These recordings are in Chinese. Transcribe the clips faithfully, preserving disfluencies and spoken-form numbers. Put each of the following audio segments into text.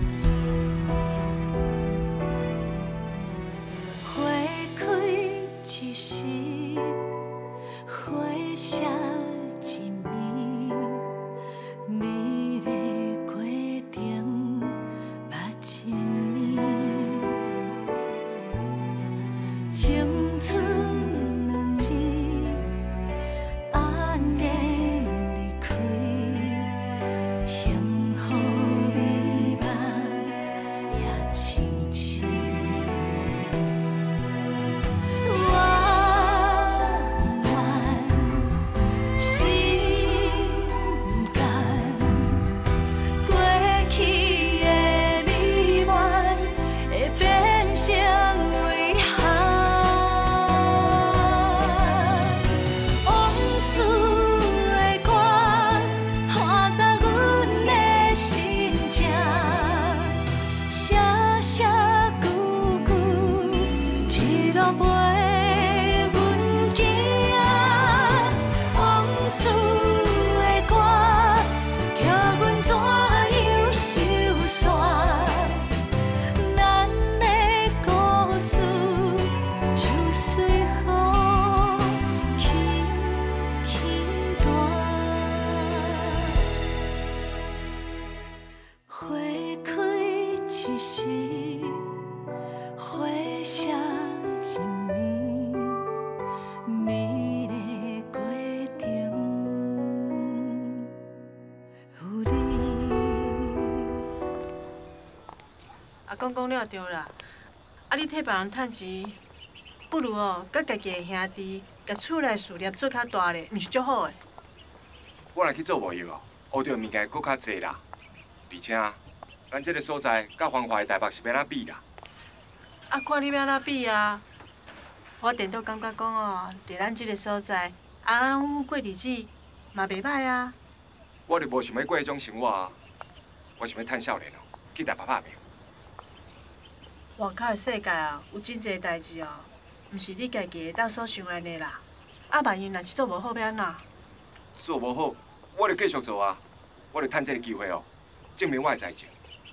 讲讲了对啦，啊，你替别人趁钱，不如哦，甲家己的兄弟，甲厝内事业做较大咧，毋是足好诶。 我若去做无药哦，学到物件搁较济啦。而且，咱这个所在甲繁华的台北是要哪比啦？ 啊，看你要哪比啊！我颠倒感觉讲哦，伫咱这个所在，安安稳稳过日子嘛袂歹啊。 我就无想要过迄种生活啊！我想要趁少年哦，去台北打拼。 外口的世界啊，有真侪代志哦，毋是你家己会当所想安尼啦。啊，万一若这做无好，要安怎？ 做无好，我就继续做啊！我就趁这个机会哦，证明我的才情。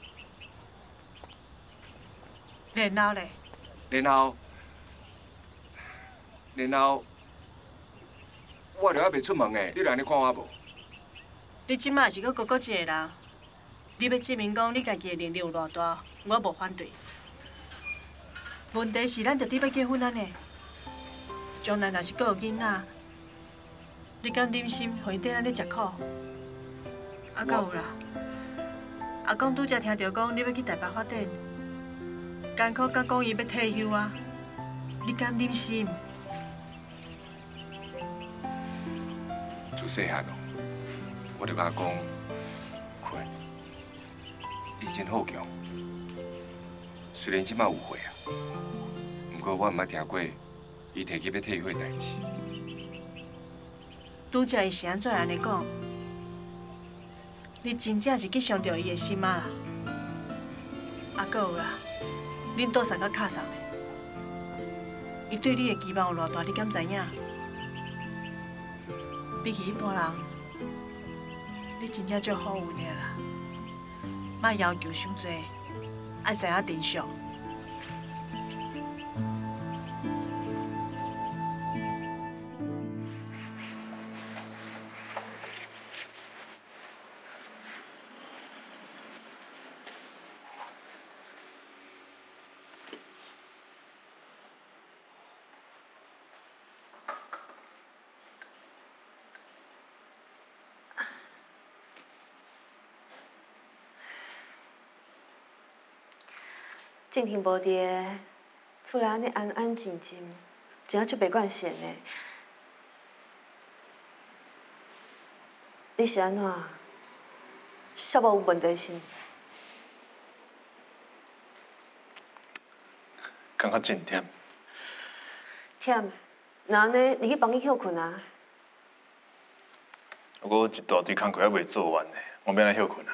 然后咧？ 然后，然后，我就还袂出门诶，你就安尼看我无？ 你即摆是搁高高一个人，你要证明讲你家己的能力有偌大，我无反对。问题是，咱着伫要结婚安尼，将来若是搁有囡仔，你敢忍心互伊缀咱咧食苦？啊，搁有啦，阿公拄则听到讲你要去台北发展，艰苦甲讲伊要退休啊，你敢忍心？ 自细汉哦，我就甲阿公困，伊真好强。虽然即摆有岁啊，不过我毋捌听过伊提起要退休的代志。 拄则伊是安怎安尼讲？你真正是去伤着伊的心啊！啊，搁有啦，恁倒送到卡送的，伊对你的期望有偌大，你敢知影？比起一般人，你真正足好运的啦！莫要求伤多，爱知影珍惜。 静婷无伫，厝内安尼安安静静，真正足袂惯闲的。你是安怎？小无有问题是？ 感觉真忝。 忝，那安尼你去帮伊休困啊。 我一大堆工课还未做完呢，我要来休困啊。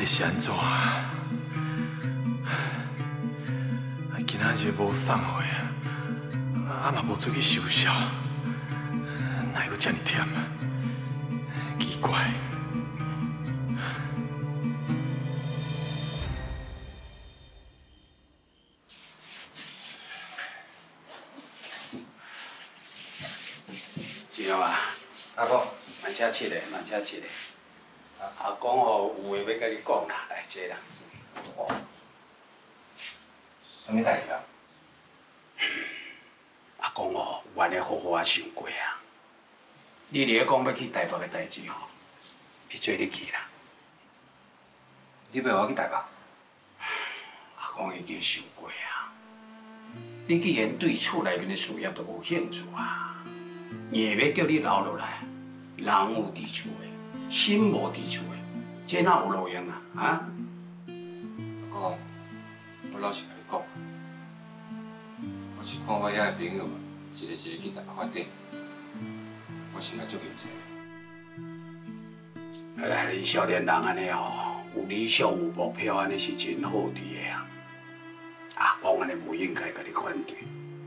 是安怎？今仔日无送货啊，啊嘛无出去收销，哪会这么忝啊？奇怪。 志雄啊， 阿公， 慢车切咧，慢车切咧。阿公哦，有话要甲你讲啦，来坐啦。 哦，什么代志啊？ 阿公哦，有安尼好好啊想过啊。你咧讲要去台北的代志吼，会做你去啦。 你要我去台北？ 阿公已经想过啊。你既然对厝内面的事业都无兴趣啊，硬要叫你留落来，人有伫厝的，心无伫厝的，这哪有路用啊？啊？ 阿公，我老实甲你讲，我是看我遐个朋友一个一个去台北发展，我心内足欣赏。 哎，你少年人安尼吼，有理想有目标，安尼是真好伫的啊。阿公安尼不应该甲你反对。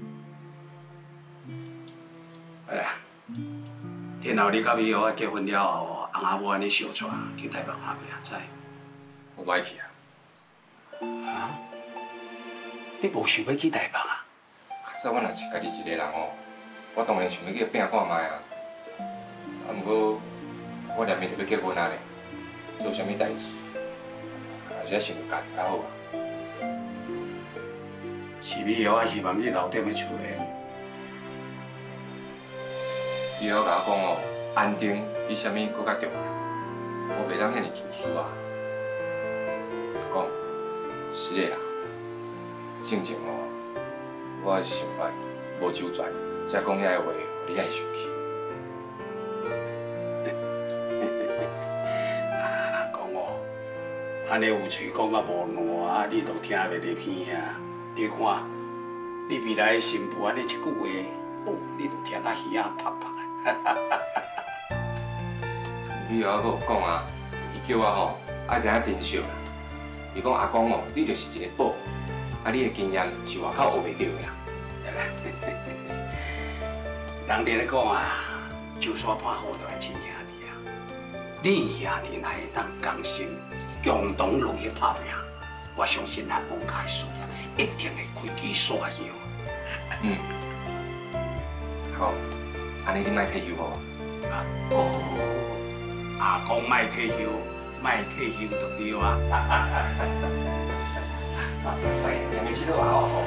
哎呀，天后你甲伊后结婚了后，翁仔某安尼小带去台北打拼，知？ 我歹去啊。 啊？你无想要去台北啊？ 说我若是家己一个人哦，我当然想要去拼看卖啊。啊，毋过我连面就要结婚啊咧，做啥物代志，还是要想家较好啊。 是你后仔希望你留踮咧厝诶。 你要甲我讲哦，安定比啥物搁较重要，我袂当遐尼自私啊。讲是的啦，正经哦，我想法无周全，才讲遐个话，你遐生气。 啊，讲哦，安尼有嘴讲啊无烂啊，你都听袂入耳啊。你看，你未来的新妇安尼一句话，哦，你都听甲耳仔啪啪的。 你后搁有讲啊，伊叫我吼爱知影珍惜啦。伊讲阿公哦，你就是一个宝，啊，你的经验是外口学袂到的啦。 人哋咧讲啊，就算盘好都系亲兄弟啊。你兄弟若会当同心共同落去打拼，我相信咱王家事业一定会开枝散叶。 嗯，好，安尼你莫退休好无？ 啊哦，阿公莫退休，莫退休就对啊。 喂，两面记录啊哦。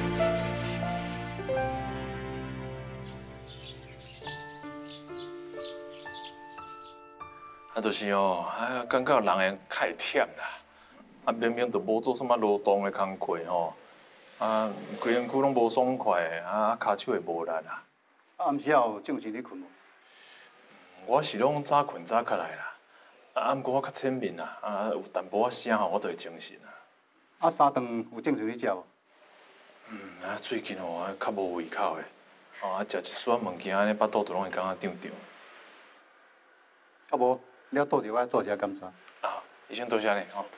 啊，就是哦，啊，感觉人会太忝啦。啊，明明就无做什么劳动的工课吼，啊，规身躯拢无爽快的，啊，骹手会无力啊。 啊，暗时有正时咧困无？ 我是拢早困早起来啦，啊，毋过我较浅眠啦，啊，有淡薄仔声吼，我就会精神啊。 啊，三顿有正时咧食无？ 嗯，啊，最近吼，较无胃口的，哦，啊，食一撮物件，安尼巴肚就拢会感觉胀胀。 啊无，了倒一我做一下检查。 啊，医生多谢你吼。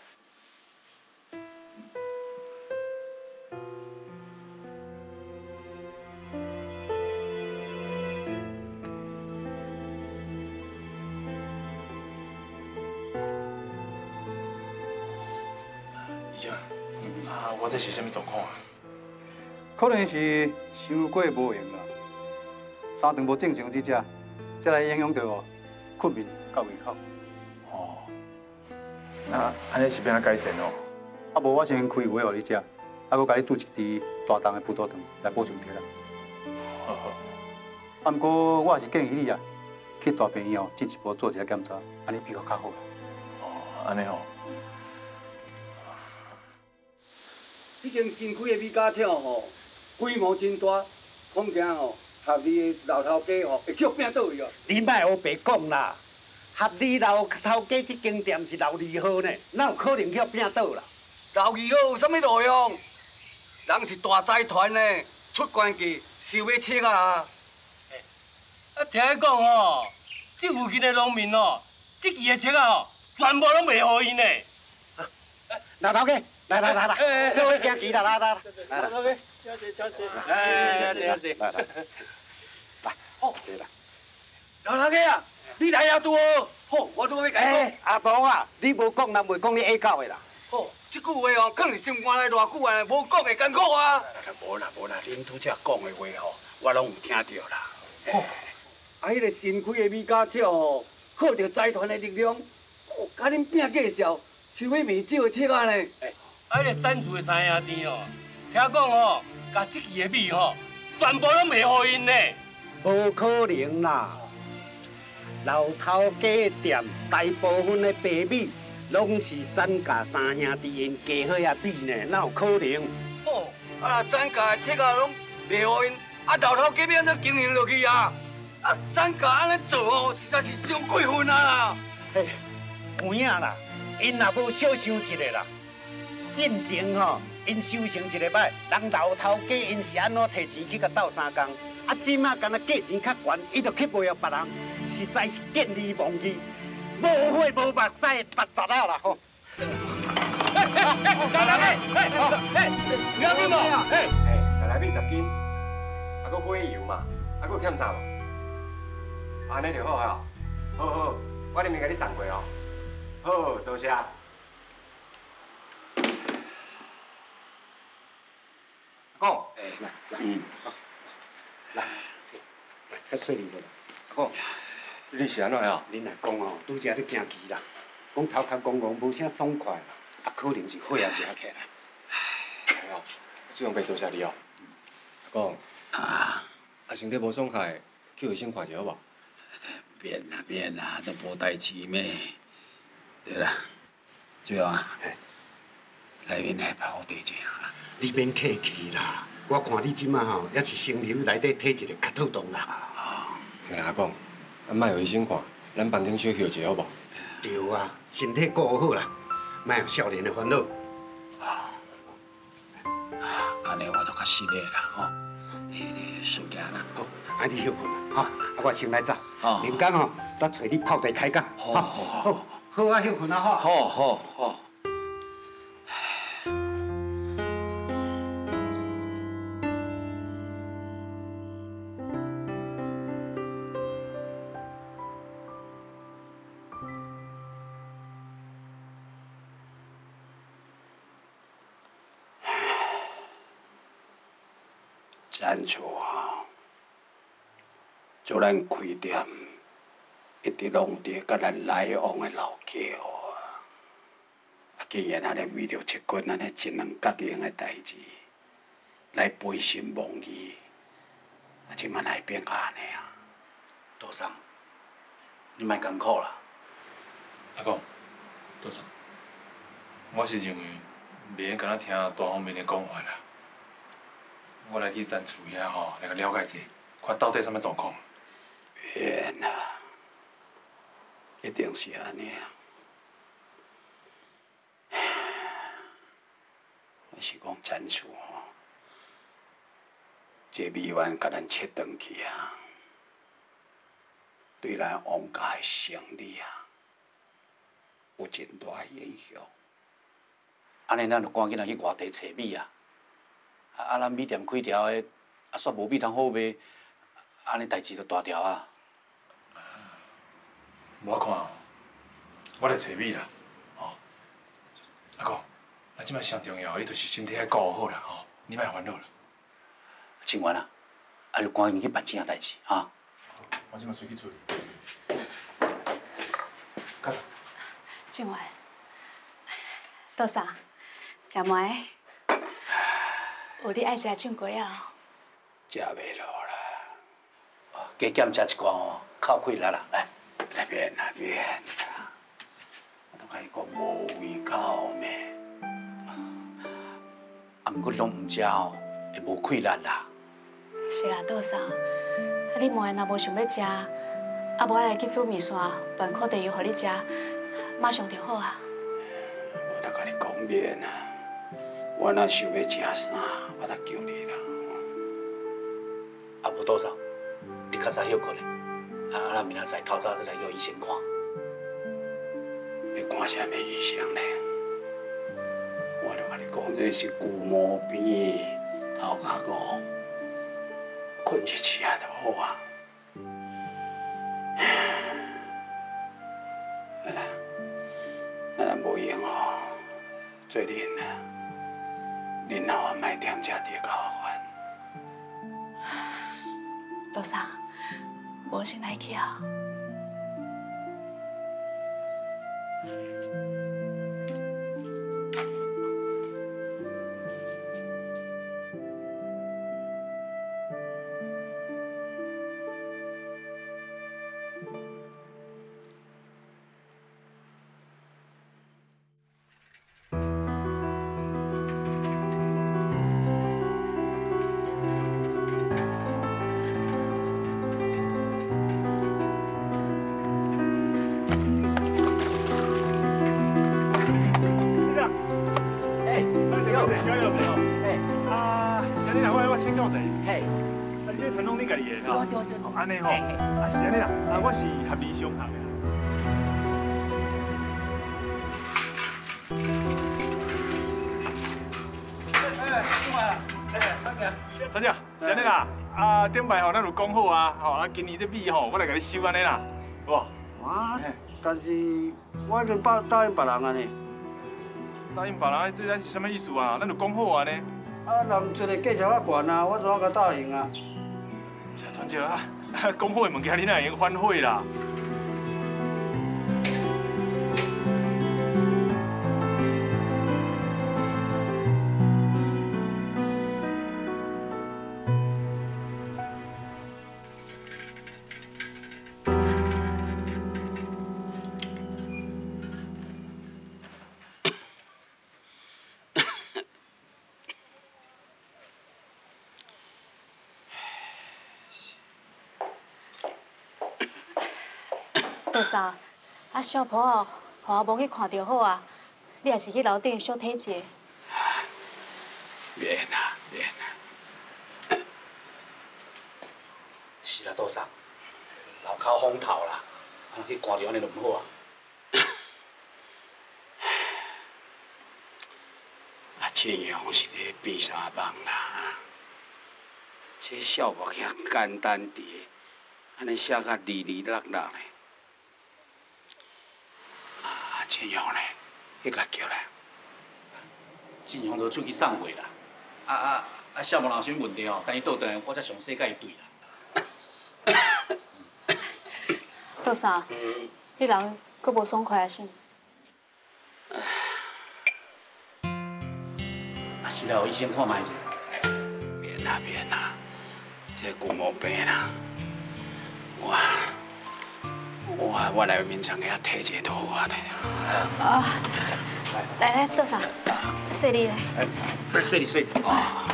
医生，啊，我这是啥物状况啊？ 可能是伤过无用啦，三顿无正常去食，才来影响到困眠甲胃口。 哦，那安尼是变哪改善哦？ 啊无，我先开胃互你食，啊，佮甲你煮一滴大肠的葡萄糖来补充体力。 好好。 啊，毋过我也是建议你啊，去大病院哦进一步做一下检查，安尼比较较好啦。 哦，安尼哦。 已经新开的米家厂吼，规模真大，恐惊吼合理的老头家吼会叫拼倒去哦。 你莫黑白讲啦，合理老头家这间店是老二号呢，哪有可能叫拼倒啦？ 老二号有啥物路用？人是大财团呢，出关系受要切啊！ 啊，听伊讲吼，这附近的农民哦，这期的切啊吼，全部拢袂予因呢。 老头家，来来来来，各位行棋啦，来来来，来老头家，小姐小姐，哎，小姐小姐， 来来来，哦，这来。 老头家啊，你来也拄好，好，我拄要甲你讲。 阿婆啊，你无讲，人袂讲你下狗的啦。 哦，这句话哦，放伫心肝内偌久啊，无讲会艰苦啊。 无啦无啦，恁拄则讲的话吼，我拢有听到啦。 哦，啊，迄个新开的米家少哦，靠着财团的力量，哦，甲恁拼介绍，收买米酒的车啊呢。 啊，迄个赞助的三兄弟哦，听讲哦，甲这期的米吼，全部拢卖互因呢。 无可能啦！老头家的店大部分的白米，拢是咱家三兄弟因加好啊米呢，哪有可能？ 哦，啊，咱家的车啊拢卖互因，啊，老头家要安怎经营落去啊？啊，咱家安尼做哦，实在是伤过分啊啦！ 嘿，有影啦，因若无小想一个啦。进前吼，因修成一个摆，人老头家因是安怎摕钱去甲斗相共？啊，即马干那价钱较悬，伊就去卖互别人，实在是见利忘义，无血无目屎的白杂啊啦吼！ 哎哎哎，来来来，哎哎，不要紧嘛，哎哎，再来米十斤，啊，搁买油嘛，啊，搁欠啥无？安尼就好啊，好好，我里面甲你送过哦。好，多谢。讲， 哎，来来，嗯，来，来，较细腻个啦。 讲，你是安怎样？ 恁来讲哦，拄则咧行棋啦，讲头壳戆戆无啥爽快啦，啊，可能是血压压起来。 哎呦，这样白多谢你哦。讲，啊，啊身体无爽快，去卫生看一下好无？ 免啦免啦，都无代志咩？对啦，最后啊，内面来帮我地者啊。 你免客气啦，我看你即马吼，也是心流内底体一个较透动啦。 听人讲，咱莫有医生看，咱班顶小休一下好无？ 对啊，身体顾好啦，莫有少年的烦恼。 啊，安尼我就较实力啦吼。迄个顺行啦， 好，啊你休困啦，吼，啊我先来走。 好明天吼，再找你泡茶开讲。 好好好好，好啊休困啊吼。 好好好。咱厝啊，做咱开店，一直拢伫甲咱来往的老桥啊。啊，既然安尼为着切困安尼一两角赢的代志，来背信忘义，啊，即嘛来变安尼啊？ 杜生，你莫艰苦啦。 阿公，杜生，我是认为袂用敢若听大方面的讲法啦。我来去咱厝遐吼，来个了解者，看到底什么状况。 免啊，一定是安尼啊。我是讲咱厝吼，这米丸甲咱切转去啊，对咱王家的生意啊，有真大的影响。 安尼咱就赶紧来去外地找米啊！啊啊，咱米店开条的，啊煞无米通好卖，安尼代志就大条啊！ 我看哦，我来找米啦，吼、哦。阿公，啊，即摆上重要，你就是身体要顾好啦，吼、哦，你莫烦恼啦。 清完啊，啊就赶紧去办这件代志啊！ 我即摆随去处理。干啥？ 静婉，杜生，食糜？有你爱食的酱粿啊？ 食袂落啦， 加减食一罐哦，靠气力啦，来。 来免啦免啦，我都甲伊讲无胃口咩？ 啊，毋过你拢毋食哦，会无气力啦。 是啦，杜生，啊你糜若无想要食，啊无我来去煮面线，拌苦地油互你食，马上就好啊。 我都甲你讲免啦，我若想要食啥，我来叫你啦。 啊，无多少，你较早休困嘞，啊，咱明仔载透早再来叫医生看。 要看啥物医生呢？ 讲这是旧毛病，头壳讲困一醒就好啊。啊啦，啊啦无用哦，做恁啊，恁后啊莫踮遮地甲我烦。 多桑，无先来去啊。 安尼吼，啊是安尼啦，啊我是合理商行的。哎，过来啦，哎，三姐，三姐，是安尼啦，啊顶摆吼咱有讲好啊，吼啊今年这米吼我来给你收安尼啦，有无？ 啊，但是我已经答答应别人啊呢。 答应别人，这咱是什么意思啊？咱就讲好啊呢。 啊，人一个价钱较悬啊，我怎啊甲答应啊？ 三姐啊。 讲好的物件，你哪会用反悔啦？ 多桑，啊小婆哦，互我无去看着好啊，你也是去楼顶小体者。 免啦，免啦。 是啦，多桑，老口风头啦，啊去看着安尼就唔好啊。 啊，庆阳是咧变啥梦啦？这小目遐简单啲，安尼写甲利利落落的。 啊，庆阳咧，迄个叫来。 晋阳都出去送货啦。啊啊啊！小毛人有啥问题哦？等伊倒转来，我才详细甲伊对啦。 多桑，你人阁无爽快啊？是？ 啊是啦，医生看卖者。 免啦免啦，这旧毛病啦，我。 我我来面场遐体一个都好啊！ 啊，来来，多桑，谢你嘞。 来，谢你谢你。啊。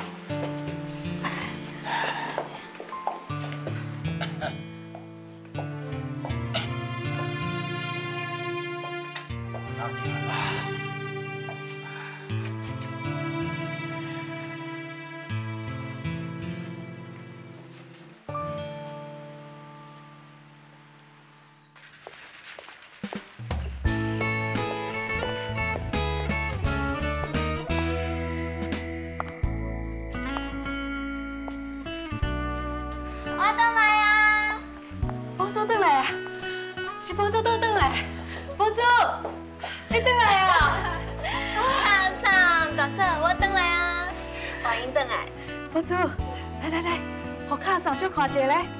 博主都回来，博主，你回来啊！ 大嫂、大嫂，我回来啊！欢迎回来。 博主，来来来，互卡嫂小看一下咧。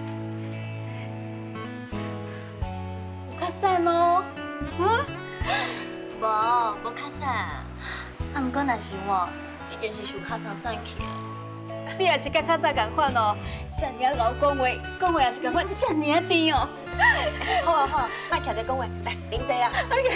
有较瘦哦，嗯？ 无，无较瘦。啊，不过若是我，一定是受较瘦瘦起的。 你也是甲较早共款哦，遮尔啊老讲话，讲话也是共款，遮尔啊甜哦。 好啊好啊，莫徛在讲话，来啉茶啦。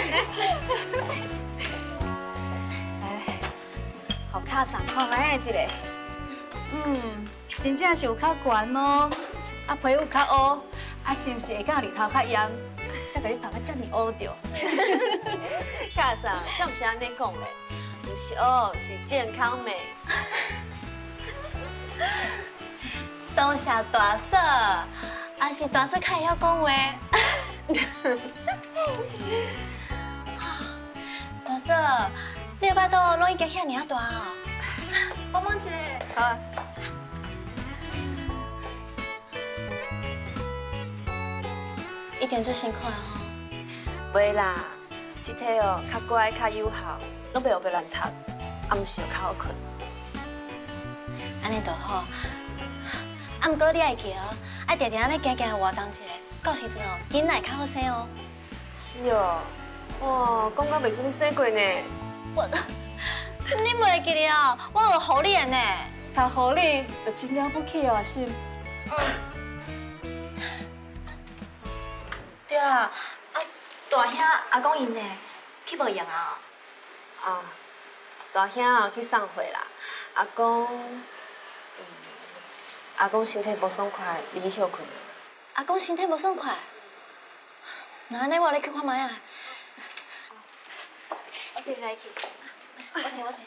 哎，互卡上看卖一个，嗯，真正是有较悬哦，啊皮肤较乌，啊是毋是会甲日头较炎，才甲你拍到遮尔乌着。 卡上，这毋是安尼讲嘞，不是乌，是健康美。 多谢大嫂，也是大嫂较会晓讲话。大嫂， 你的巴肚拢已经遐尔大哦，帮忙一下。 好。 一点就辛苦啊吼。 袂啦，这体哦较乖较有效，拢袂学别乱读，暗时又较好困。 安尼就好。啊，毋过你爱记哦，爱定定安尼行行活动一下，到时阵哦，囡仔会较好生哦。 是哦，哇，讲到袂出你生过呢。 我，你袂记得哦，我有互你的呢。 读互你，就真了不起哦，阿心。 对啦，啊，大兄阿公因呢，去无用啊？ 啊，大兄哦去送货啦，阿公，嗯，阿公身体无爽快，离休困。 阿公身体无爽快，那安尼我来去看卖啊。我摕来去，我摕我摕。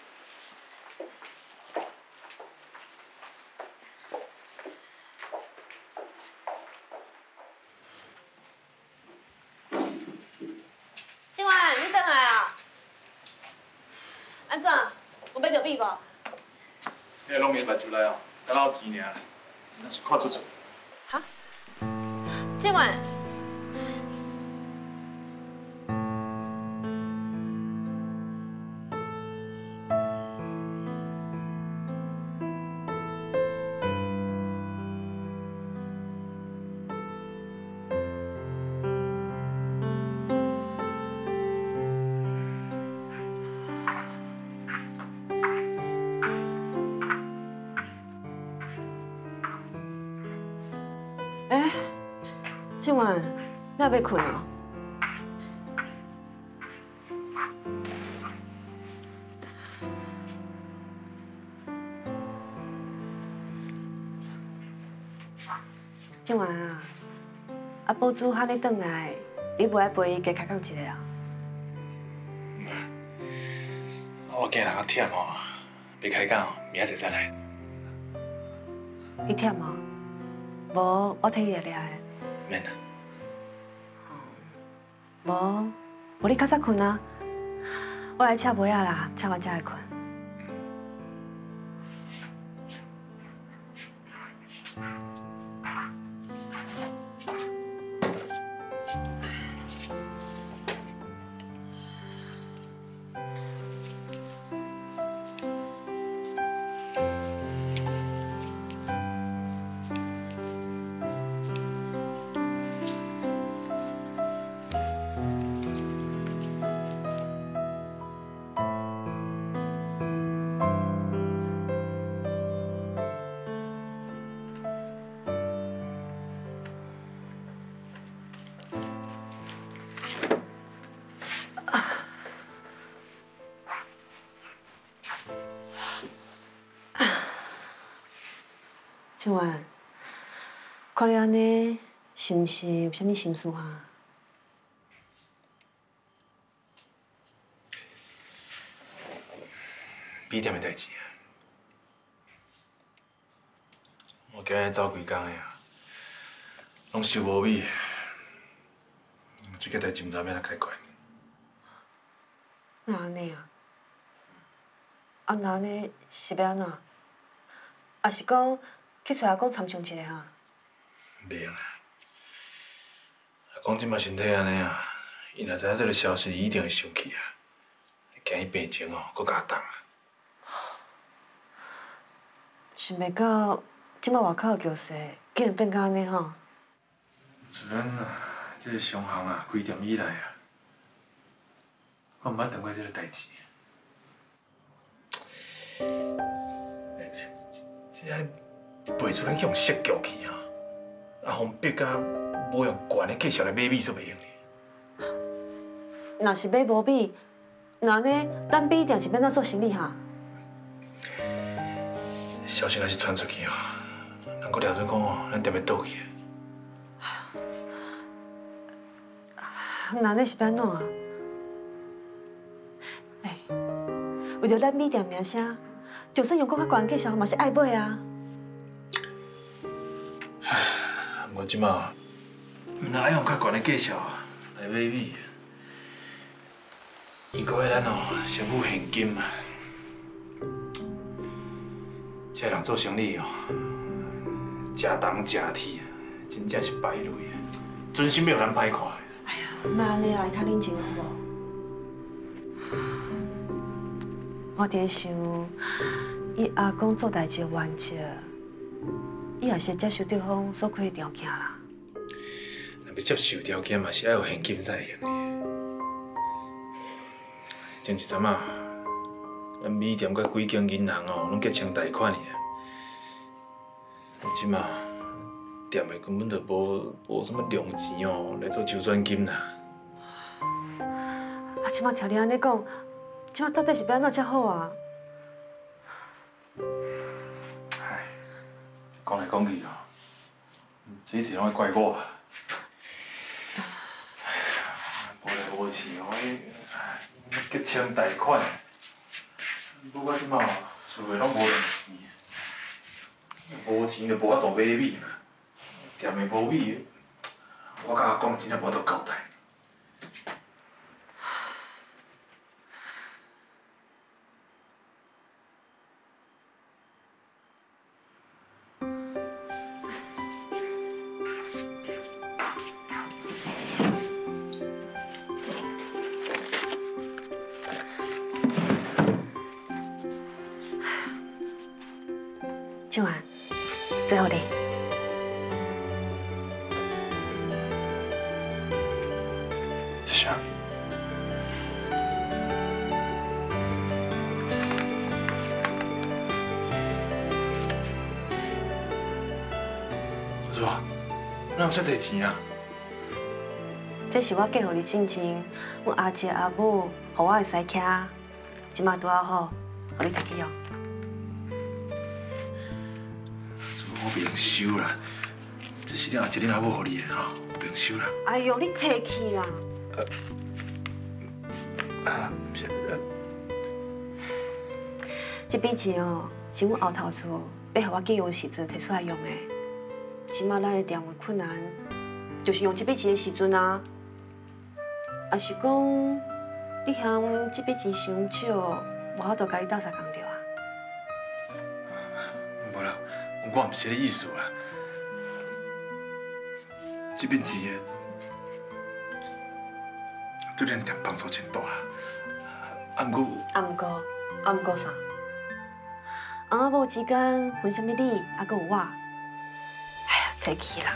今晚你转来啊？安怎？有买着米无？ 你拢明白出来哦，干老钱尔，真是看出出。 哈？今晚？哎，今晚你还要困哦？今晚啊，阿宝珠喊你转来，你不爱陪伊加开讲一个啊？ 我今日较忝哦，袂开讲，明仔载再来。 你忝哦？无，我替伊掠掠的。 免啦。 无，无你较早困啊？我来车尾啊啦，车完才会困。今晚，看你安尼，是毋是有啥物心事哈？ 米店的代志啊，我今日走几工的啊，拢收无米，这个代志毋知要安怎解决。 那安尼啊？啊，那安尼是要安怎？啊是讲？去找阿公参详一下哈。 袂用啦，阿公即摆身体安尼啊，伊若知影这个消息，伊一定会生气啊。惊伊病情哦，搁加重啊。 想袂到，即摆外口的局势竟然变到安尼吼。 自然啊，这个商行啊，开店以来啊，我毋捌当过这个代志。这这。背出咱去用设局去啊！啊，方逼甲无用悬的介绍来买米煞袂用哩。 若是买无米，那安尼咱米店是要怎做生意哈？ 消息若是传出去哦，人搁聊做讲哦，咱店要倒去。 那安尼是要安怎啊？哎，为着咱米店名声，就算用搁较悬介绍，嘛是爱买啊。 毋过即马，若爱用较悬的介绍来买米， 伊搁要咱哦身负现金啊！这人做生意哦，假东假天，真正是败类啊！尊心要咱歹看。 哎呀，莫安尼啦，较冷静好无？我伫想，伊阿公做代志的原则，伊也是接受对方所开的条件啦。 若要接受条件嘛，是要有现金才会用的。前一阵啊，咱米店甲几间银行哦，拢结清贷款尔。即嘛，店的根本就无无什么良钱哦，来做周转金啦。 啊，即马听你安尼讲，即马到底是要安怎才好啊？ 唉，讲来讲去哦，这次拢会怪我。无来无去哦，结清贷款，不过即马厝内拢无用钱，无钱就无法度买米嘛，店的无米，我甲阿公真正无法度交代。 静安，最后你。 这啥？我说，哪有遮侪钱啊？ 这是我寄互你进前，阮阿姐阿母，互我会使徛，即马拄啊好，互你摕去用。 我不用收啦，这是恁阿姐恁阿母互你的吼，不用收啦。 哎呦，你摕去啦！ 啊，不是， 这笔钱哦，是阮后头厝要互我寄用的时阵摕出来用的。即马咱的店有困难，就是用这笔钱的时阵啊。也是讲，你嫌这笔钱伤少，无法度甲你斗相共着啊？ 无啦。我唔是个意思啦，这笔钱对咱店帮助真大啦。啊，毋过， 啊毋过，啊毋过啥？翁仔某之间分什么你，还阁有我？哎呀，摕去啦！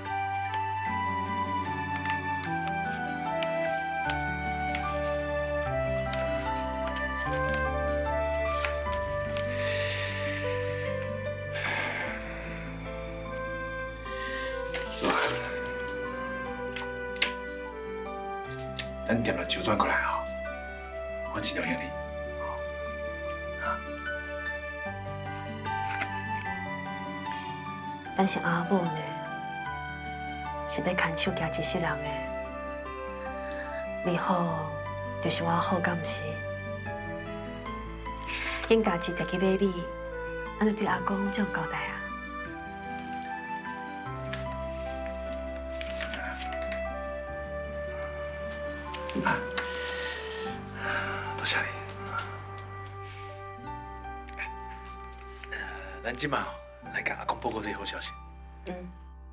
咱店就周转过来哦，我尽量向你。 但是阿母呢，是要牵手行一世人的。你好，就是我好，敢毋是？应家己摕去买米，安尼对阿公这样交代啊？ 啊，多谢你。呃，咱即马来甲阿公报告这个好消息。 嗯。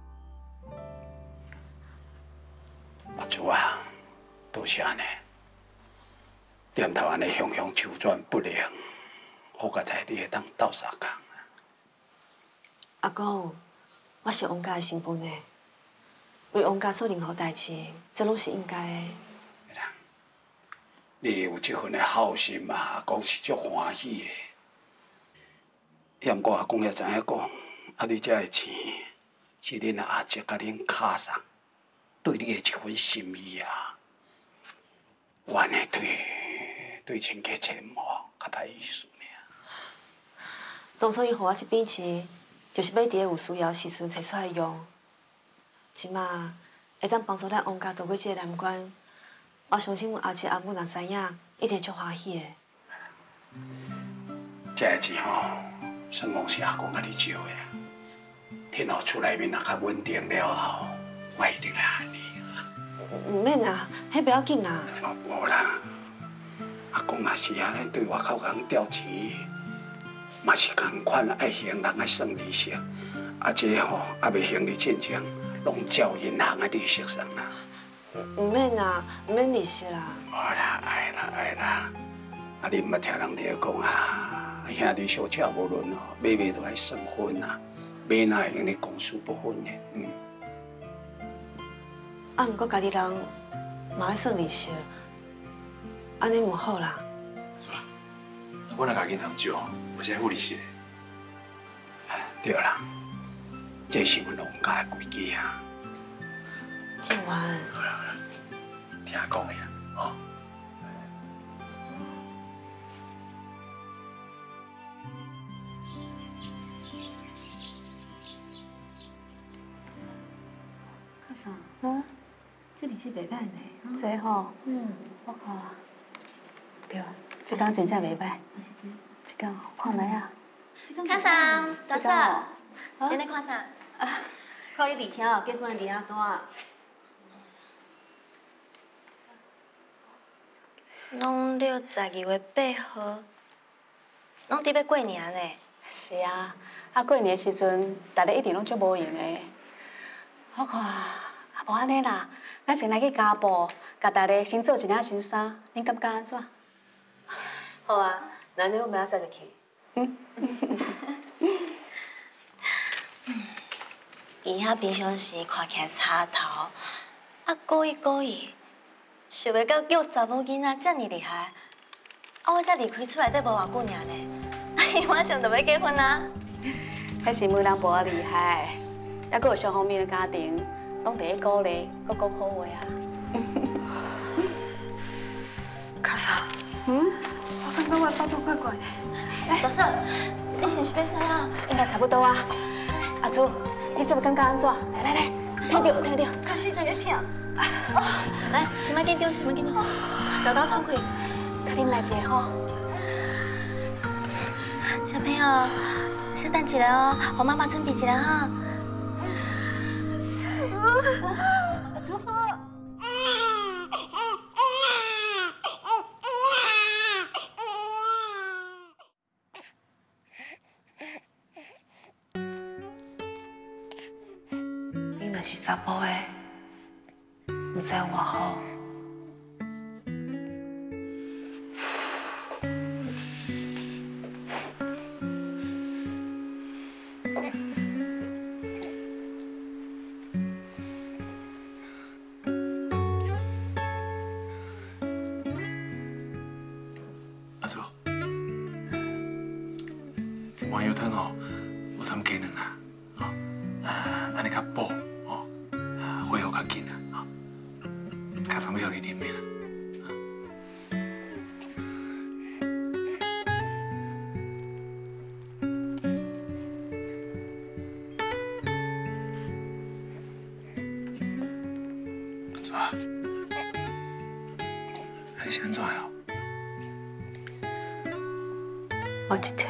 阿祖啊，多谢安尼，店头安尼雄雄周转不灵，我甲在你会当斗相共。 阿公，我是王家的身份的，为王家做任何代志，这拢是应该的。 你有这份的好心嘛，阿公是足欢喜的。踮我阿公也知影讲，啊，你这个钱是恁阿姐甲恁卡上对你的一份心意啊。我安尼对对亲家亲母较歹意思尔。 当初伊予我这笔钱，就是要伫有需要时阵摕出来用。即马会当帮助咱王家渡过这个难关。我相信阮阿姐阿母若知影，一定足欢喜的。 这个钱吼，算讲是阿公甲你借的。天后厝内面若较稳定了后，我一定来喊你。 唔免啦，迄不要紧啦。 无啦， 公若是安尼对外口人调钱，嘛是共款爱行人爱算利息，啊这吼还未行你进前，拢照银行的利息算啦。 唔免啦，唔免利息啦。 无啦，爱啦爱啦，啊你毋捌听人哋讲啊，兄弟小车无论哦，买卖都爱算分啊，买哪会用你公私不分的，嗯。 啊，毋过家己人嘛爱算利息，安尼唔好啦。 是吧？我若甲银行借，不是爱付利息的。 对啦，这是阮农家的规矩啊。 静雯， 好啦好啦，听我讲的啦，哦。 卡嫂，嗯，这利息袂歹呢。 这吼， 嗯， 我看，对啊，这间真正袂歹。 是这。 这间看来啊。 卡桑，早嫂，你咧看啥？ 啊，看你弟兄结婚伫遐单。 拢六十二月八号，拢伫要过年呢。 是啊，啊过年的时阵，大家一定拢足无闲的。我看啊，无安尼啦，咱先来去家步，甲大家先做一领新衫，恁感觉安怎？ 好啊，那你我明仔载就去。 嗯。伊遐平常时看起来差头，啊故意故意，想袂到叫查某囡仔遮尔厉害，啊我才离开厝内底无偌久尔呢，啊伊马上就要结婚啊！ 迄是每人无厉害，还佫有双方面的家庭，拢伫咧鼓励，佫讲好话啊。 卡嫂， 嗯， 我感觉我的腹肚怪怪的。 大嫂，你是毋是要生啊？ 应该差不多啊。阿珠，你这要感觉安怎？来来来，听着听着， 开始在咧听。来，先莫紧张，先莫紧张，豆豆喘气。 甲啉来一个吼。 小朋友，先等一下哦，我妈妈准备一下哈。 阿珠。 你若是查甫的，唔知有偌好。 阿祖，这麻油汤哦，有掺鸡卵啦，哦，啊，安尼较补哦，啊，恢复较紧啦，哦，较常要互你啉的啦。阿祖啊，你是安怎哦？ 我一体，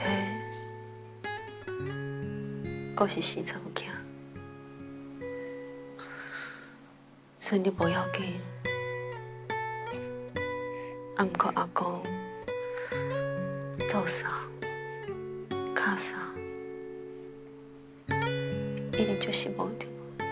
阁是生查某囝，所以你无要紧。啊，毋过阿公、祖嫂、卡嫂，一定就是无对。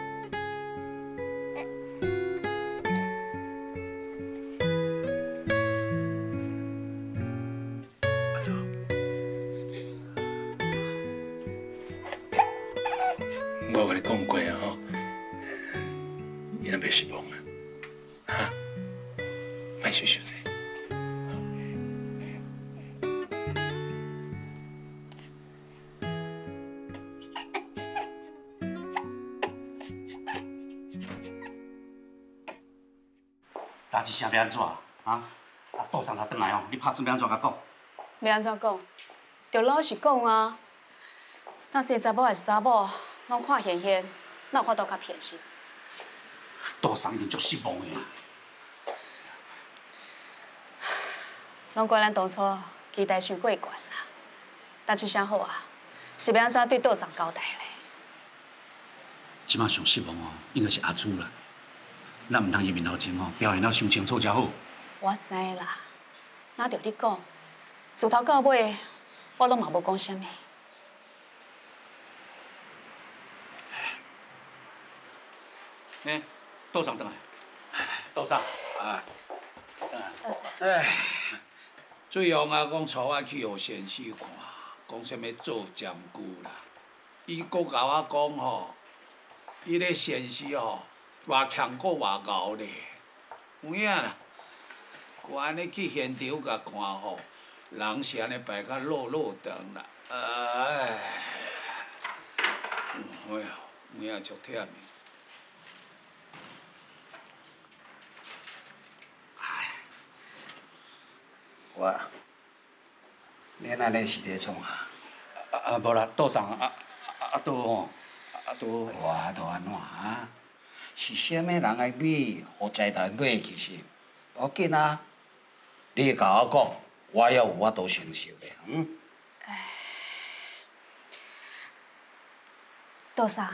我甲你讲过啊吼，伊若袂失望啊，哈，莫想想这。 代志啥要安怎啊？啊，啊，赌场才转来哦，你拍算要安怎甲讲？ 要安怎讲？着老实讲啊，若是查某还是查某，拢看现现，哪有法度甲骗去？ 赌场一定足失望的啦。 拢怪咱当初期待伤过悬啦。但是啥好啊？是要安怎对赌场交代咧？ 即马上失望哦，应该是阿珠啦。咱毋通伊面头前哦表现得伤清楚才好。 我知啦， 哪着你讲，自头到尾我拢嘛无讲啥物。 呢，道上倒来。道上。 啊。 倒上。 哎，最后阿公带我去互先生看，讲啥物做占据啦。伊阁甲我讲吼，伊咧先生吼，偌强阁偌牛咧，有影啦。我安尼去现场甲看吼，人是安尼摆较落落长啦。哎，哎呀，有影足忝的。 我，恁安尼是咧创啥？ 啊啊，无啦，道上啊啊啊，都吼，啊都。 我都安怎啊？是啥物人爱买，互财团买其实无要紧啊。你甲我讲，我也有我都承受的，嗯。 道上，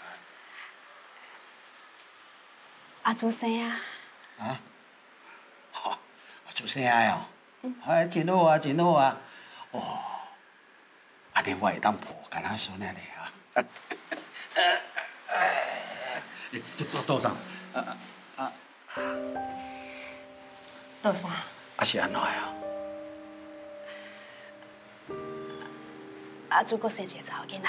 阿祖生啊。 啊？好，阿祖生啊哦。 哎，真好啊，真好啊！哦，安尼我会当抱干那孙仔咧啊！ 道道上，啊啊啊！ 道上。 啊是安怎啊？ 阿祖阁生一个查某囡仔。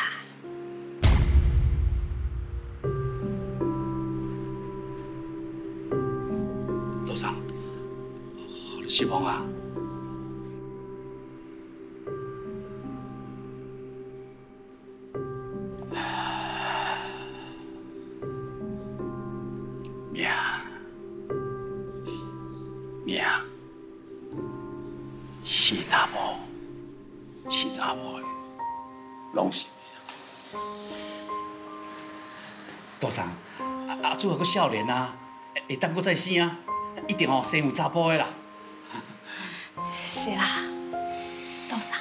道上，你失望啊？ 命，命，是查某，是查某的，拢是命。 道上，阿祖还阁少年啊，会当阁再生啊，一定吼生有查甫的啦。 是啦，道上。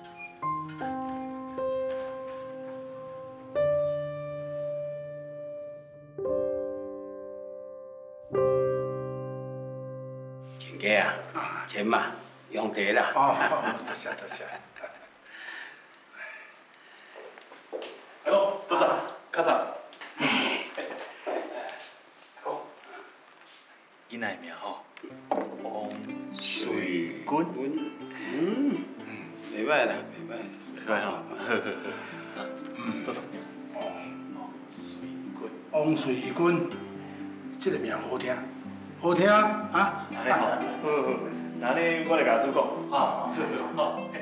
家啊，钱嘛，用茶啦。 哦，多谢多谢。 阿公，多少？卡啥？阿公，囡仔名吼，王水军。 嗯，袂歹啦，袂歹。 袂歹吼。嗯，多少？王水军。 王水军，这个名好听。 好听啊！ 安尼好，好，好，那呢，我来甲主讲。好，好，好。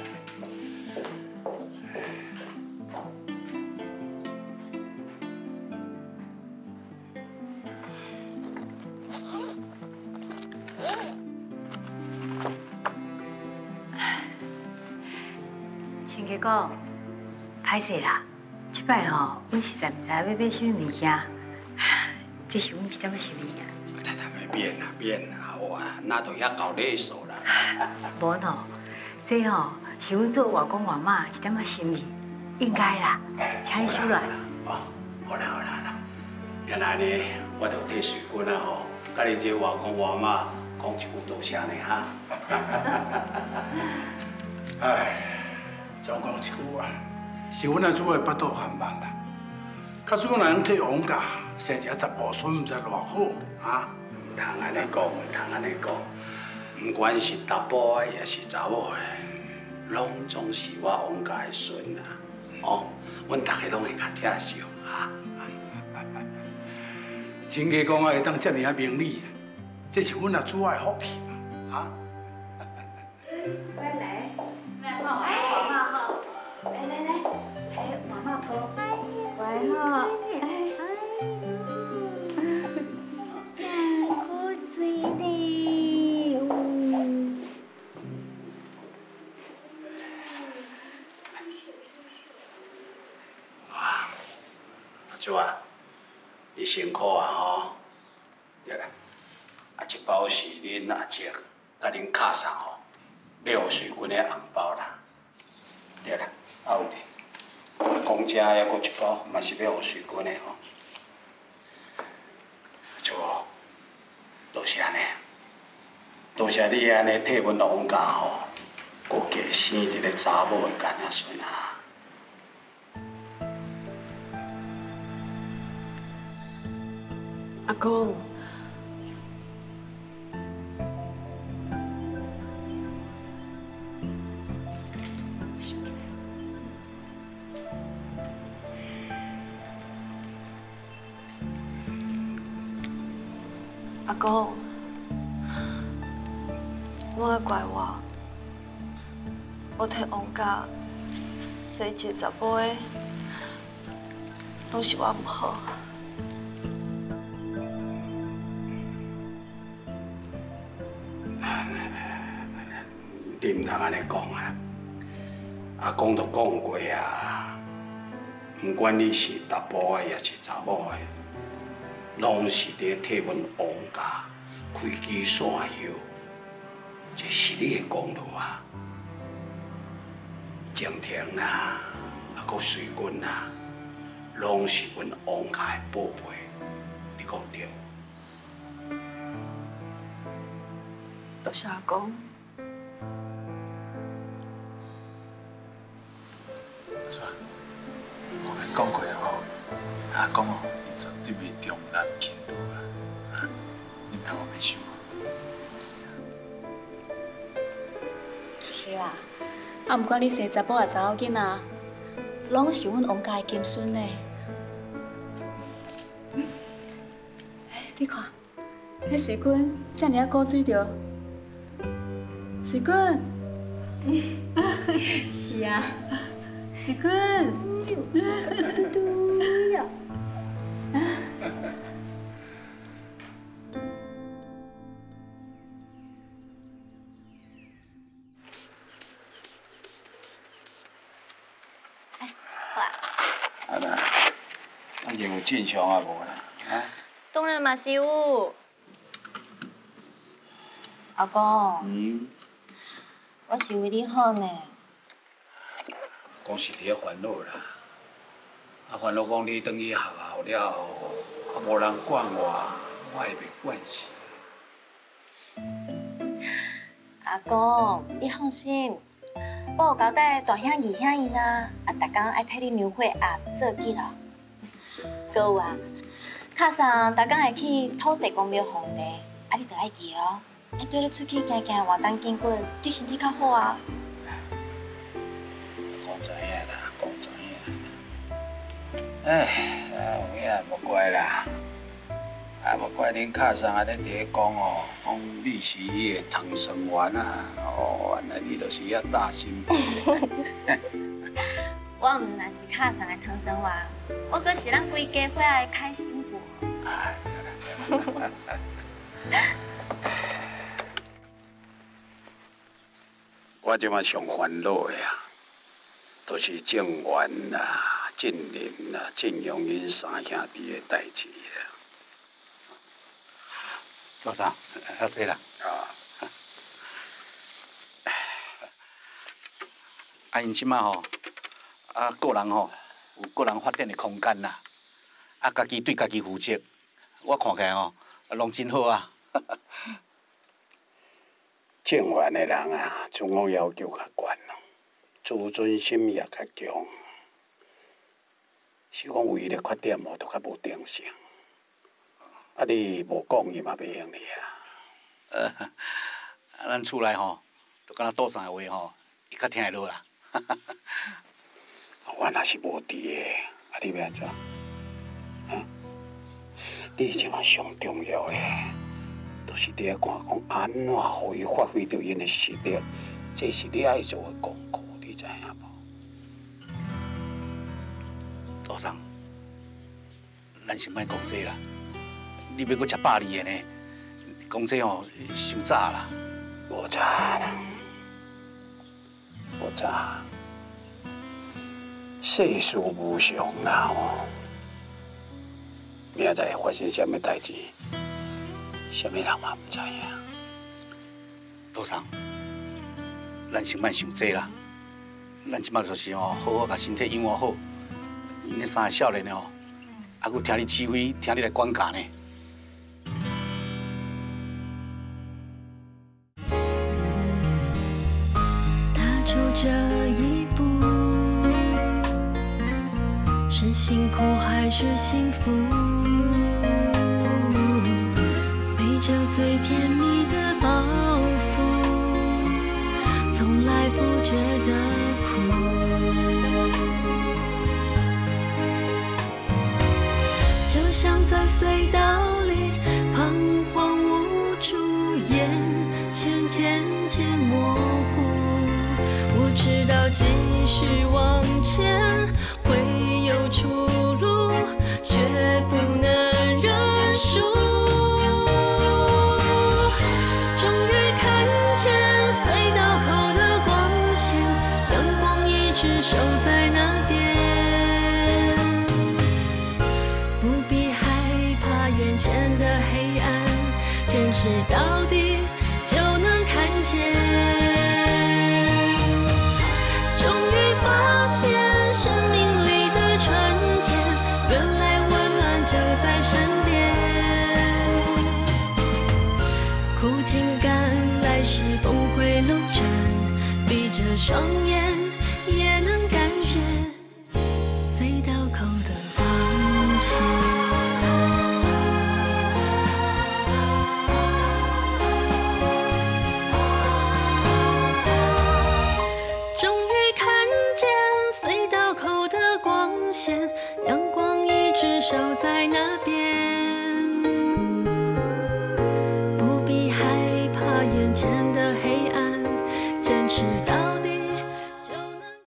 亲家公，歹势啦，即摆吼，阮实在毋知要买啥物物件，这是阮一点仔心意啊。 免啦免啦，好啊，那都遐搞礼数啦。 无喏，这吼是阮做外公外妈一点仔心意，应该啦，请你收来。 哦，好啦好啦好啦，原来呢，我就替水军啊吼，甲你这外公外妈讲一句多谢呢哈。 哎，总讲一句啊，是阮阿祖的巴肚含慢啦。假使讲人替王家生一个十步孙，毋知偌好啊！ 唔通安尼讲，唔通安尼讲。唔管是查甫的，也是查某的，拢总是我王家的孙啊！哦，阮大家拢会较疼惜啊！ 亲家公啊，会当遮尔啊明理，这是阮阿祖的福气嘛！啊！ 来来，来妈妈抱妈哈，来来来，哎，妈妈抱，来哈，哎。 主啊，你辛苦啊吼！对啦，啊一包是恁阿姐甲恁卡上吼，买互水军的红包啦。对啦，啊有咧，啊公家还阁一包，嘛是要互水军的吼。主，多谢呢，多多谢你安尼替阮王家吼，搁加生一个查某的干仔孙啊！ 阿公，阿公，莫爱怪我，我替王家生一个查某的，拢是我唔好。 你唔通安尼讲啊！阿公都讲过啊，不管你是查甫的也是查某的，拢是伫替阮王家开枝散叶，这是你的功劳啊！晴天啊，啊，搁水君啊，拢是阮王家的宝贝，你讲对？ 多谢阿公。 是吧？我跟你讲过吼，阿公哦，伊绝对袂重男轻女啊！你唔通我袂想。 是啦，啊，不管你生查甫也查某囡仔，拢是阮王家的金孙呢。哎，你看，迄水君遮尔啊古水着，水君，是啊。 水君，对呀。 啊啦，啊任务正常啊无啦？啊？ 当然嘛是有。阿公， 嗯， 我是为你好呢。 讲是伫咧烦恼啦，啊烦恼讲你转去学校了后，啊无人管我，我会袂惯势。 阿公，你放心，我有交代大兄、二兄因啊，啊，逐工爱替你牛血鸭做记录。搁有啊，卡上逐工会去土地公庙奉地，啊，你着爱记哦，爱对你出去行行活动筋骨，对身体较好啊。 讲知影啦，讲知影。哎，啊有影无怪啦，啊无怪恁卡上安尼伫咧讲哦，讲你是伊的唐生丸啊，哦，原来你就是遐大心病。 我毋但是卡上的唐生丸，我阁是咱规家伙的开心果。 哎，对啦对啦。我即马上烦恼的啊！ 都是郑元啦、郑林啦、郑永因三兄弟的代志啊。 老三，较济啦。 啊。 啊，因即马吼，啊个人吼有个人发展的空间啦，啊家己对家己负责，我看起来吼拢真好啊。 郑元的人啊，自我要求较悬咯。 自尊心也较强，是讲唯一的缺点哦，都较无定性。啊，你无讲伊嘛袂用你啊。 呃，啊，咱厝内吼，就敢若倒啥话吼，伊较听会落啦。 我若是无伫的，啊，你要安怎？嗯？你即马上重要的，都是伫咧看讲安怎互伊发挥到因的实力，这是你爱做的功课。 知影无？ 杜生，咱先莫讲这啦，你要搁食百二的呢？讲这吼伤早啦。 无早啦，无早。世事无常啦吼，明仔会发生什么代志，什么人嘛唔知影。 杜生，咱先莫想这啦。 咱即马就是吼，好好甲身体养活好。因迄三个少年吼，还佫听你指挥，听你来管教呢。 这一步，是辛苦还是幸福？背着最甜蜜的包袱，从来不觉得苦。就像在隧道里彷徨无助，眼前渐渐模糊。我知道继续往前会有出路，绝不能认输。终于看见隧道口的光线，阳光一直守在那边，不必害怕眼前的黑暗，坚持到底就能看见。